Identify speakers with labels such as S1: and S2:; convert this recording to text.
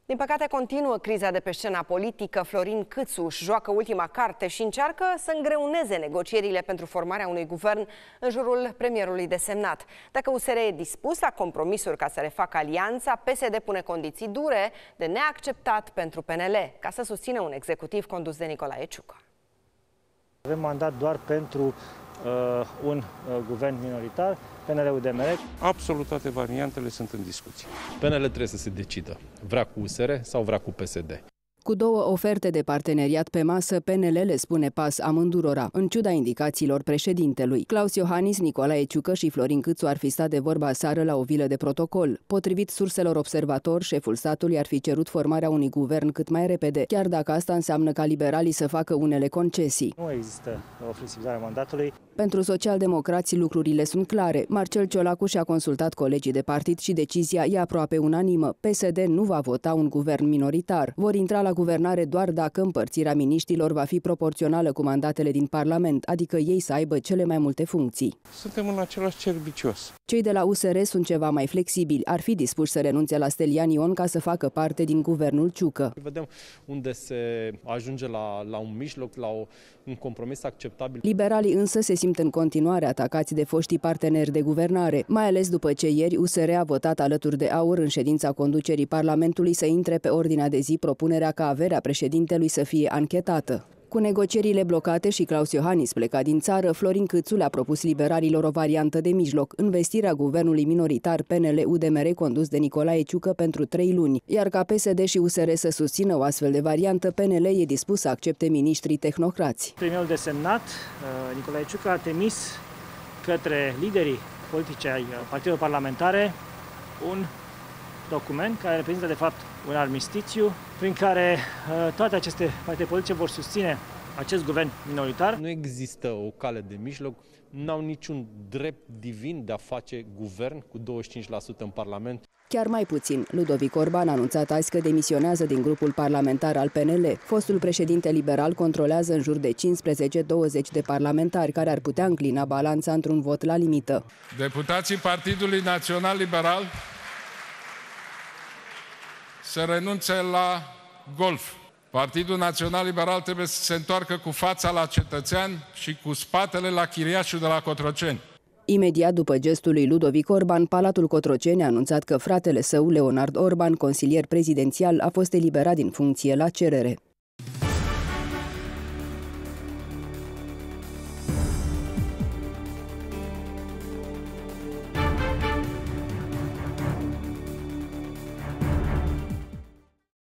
S1: Din păcate, continuă criza de pe scena politică. Florin Câțu își joacă ultima carte și încearcă să îngreuneze negocierile pentru formarea unui guvern în jurul premierului desemnat. Dacă USR e dispus la compromisuri ca să refacă alianța, PSD pune condiții dure de neacceptat pentru PNL, ca să susțină un executiv condus de Nicolae Ciucă.
S2: Avem mandat doar pentru un guvern minoritar, PNL-UDMR.
S3: Absolut toate variantele sunt în discuție.
S4: PNL trebuie să se decidă. Vrea cu USR sau vrea cu PSD.
S5: Cu două oferte de parteneriat pe masă, PNL le spune pas amândurora, în ciuda indicațiilor președintelui. Claus Iohannis, Nicolae Ciucă și Florin Câțu ar fi stat de vorba aseară la o vilă de protocol. Potrivit surselor Observator, șeful statului ar fi cerut formarea unui guvern cât mai repede, chiar dacă asta înseamnă ca liberalii să facă unele concesii.
S2: Nu există o flexibilizare a mandatului.
S5: Pentru socialdemocrații lucrurile sunt clare. Marcel Ciolacu și-a consultat colegii de partid și decizia e aproape unanimă. PSD nu va vota un guvern minoritar. Vor intra la guvernare doar dacă împărțirea miniștrilor va fi proporțională cu mandatele din Parlament, adică ei să aibă cele mai multe funcții.
S3: Suntem în același cerc vicios.
S5: Cei de la USR sunt ceva mai flexibili. Ar fi dispuși să renunțe la Stelian Ion ca să facă parte din guvernul Ciucă.
S4: Vedem unde se ajunge la un mijloc, la un compromis acceptabil.
S5: Liberalii însă se simt în continuare atacați de foștii parteneri de guvernare, mai ales după ce ieri USR a votat alături de AUR în ședința conducerii Parlamentului să intre pe ordinea de zi propunerea ca averea președintelui să fie anchetată. Cu negocierile blocate și Claus Iohannis plecat din țară, Florin Câțu le-a propus liberalilor o variantă de mijloc, învestirea guvernului minoritar PNL-UDMR condus de Nicolae Ciucă pentru 3 luni, iar ca PSD și USR să susțină o astfel de variantă, PNL e dispus să accepte miniștrii tehnocrați.
S2: Premierul desemnat, Nicolae Ciucă, a trimis către liderii politici ai partidelor parlamentare un document care reprezintă de fapt un armistițiu prin care toate aceste partide politice vor susține acest guvern minoritar.
S4: Nu există o cale de mijloc, n-au niciun drept divin de a face guvern cu 25% în Parlament.
S5: Chiar mai puțin, Ludovic Orban a anunțat azi că demisionează din grupul parlamentar al PNL. Fostul președinte liberal controlează în jur de 15-20 de parlamentari care ar putea înclina balanța într-un vot la limită.
S6: Deputații Partidului Național Liberal să renunțe la golf. Partidul Național Liberal trebuie să se întoarcă cu fața la cetățean și cu spatele la chiriașul de la Cotroceni.
S5: Imediat după gestul lui Ludovic Orban, Palatul Cotroceni a anunțat că fratele său, Leonard Orban, consilier prezidențial, a fost eliberat din funcție la cerere.